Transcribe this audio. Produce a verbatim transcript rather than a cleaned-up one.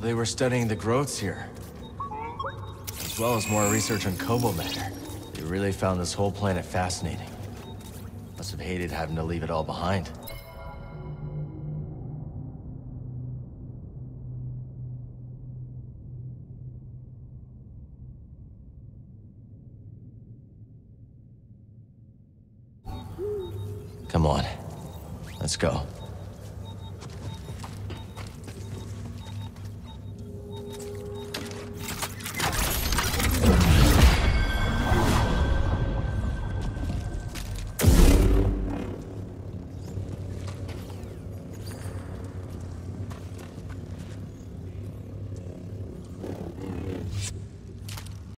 they were studying the growths here, as well as more research on Kobo matter. They really found this whole planet fascinating. Must have hated having to leave it all behind. Come on, let's go.